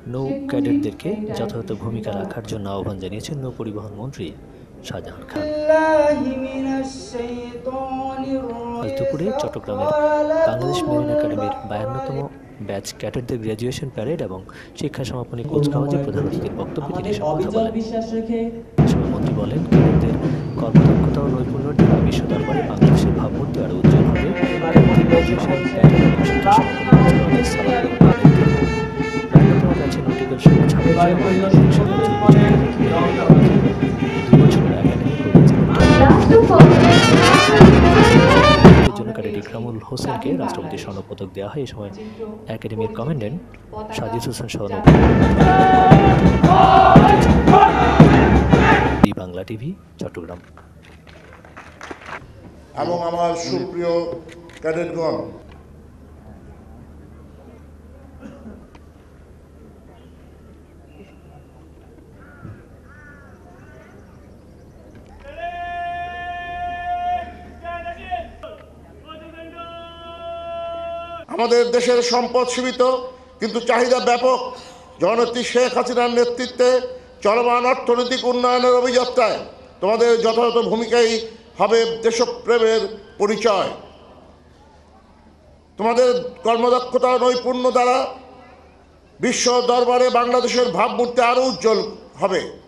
নৌ ক্যাডেটদেরকে যথাযথ ভূমিকা রাখার জন্য আহ্বান জানিয়েছেন নৌ পরিবহন মন্ত্রী শাহজাহান খান। আজ দুপুরে চট্টগ্রামের বাংলাদেশ মেরিন একাডেমির 52তম ব্যাচ ক্যাডেটদের গ্র্যাজুয়েশন প্যারেড এবং শিক্ষা সমাপনী কুচকাওয়াজে প্রধান অতিথির বক্তব্যে তিনি এসব কথা বলেন। এসময় মন্ত্রী বলেন, ক্যাডেটদের কর্মদক্ষতা ও নৈপুণ্যের দ্বারা বিশ্ব দরবারে বাংলাদেশের ভাবমূর্তি আরও উজ্জ্বল হবে। গ্র্যাজুয়েশন প্যারেড এবং শিক্ষা সমাপনী কুচকাওয়াজে সালাম প্রায়তম ব্যাচে নটিক্যাল শাখা জন্য ক্যাডেট ইকরামুল হোসেনকে রাষ্ট্রপতির স্বর্ণপদক দেওয়া হয়। এই সময় একাডেমির কমান্ড্যান্ট সাজিদ হোসেন সহ বাংলা টিভি, চট্টগ্রাম। এবং আমার সুপ্রিয় ক্যাডেটগণ, আমাদের দেশের সম্পদ সীমিত কিন্তু চাহিদা ব্যাপক। জননেত্রী শেখ হাসিনার নেতৃত্বে চলমান অর্থনৈতিক উন্নয়নের অভিযাত্রায় তোমাদের যথাযথ ভূমিকাই হবে দেশপ্রেমের পরিচয়। তোমাদের কর্মদক্ষতা নৈপুণ্য দ্বারা বিশ্ব দরবারে বাংলাদেশের ভাবমূর্তি আরও উজ্জ্বল হবে।